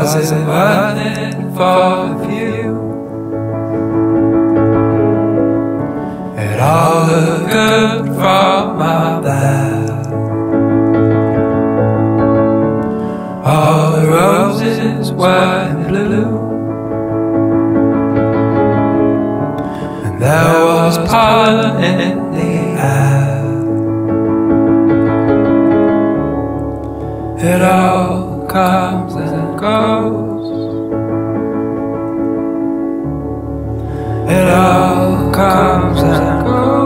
Was it worth it for you? It all looked good from up there. All the roses were in blue, and there was pollen in the air. It all comes and goes. It all comes and goes.